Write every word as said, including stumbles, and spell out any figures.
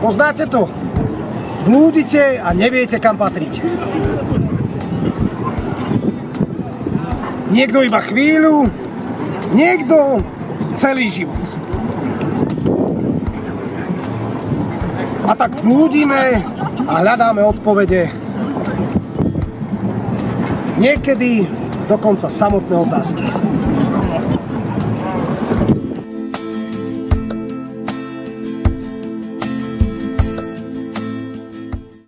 Poznáte to? Blúdite a neviete, kam patríte. Niekto iba chvíľu, niekto celý život. A tak blúdime a hľadáme odpovede. Niekedy dokonca samotné otázky.